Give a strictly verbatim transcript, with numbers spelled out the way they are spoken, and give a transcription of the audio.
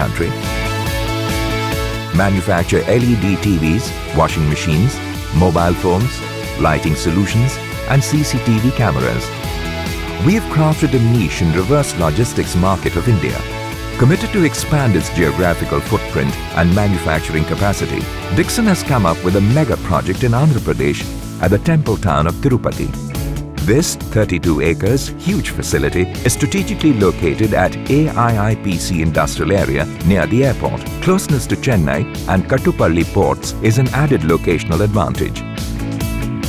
country. Manufacture L E D T Vs, washing machines, mobile phones, lighting solutions and C C T V cameras. We have crafted a niche in reverse logistics market of India. Committed to expand its geographical footprint and manufacturing capacity, Dixon has come up with a mega project in Andhra Pradesh at the temple town of Tirupati. This thirty-two acres huge facility is strategically located at A I I P C industrial area near the airport. Closeness to Chennai and Kattupalli ports is an added locational advantage.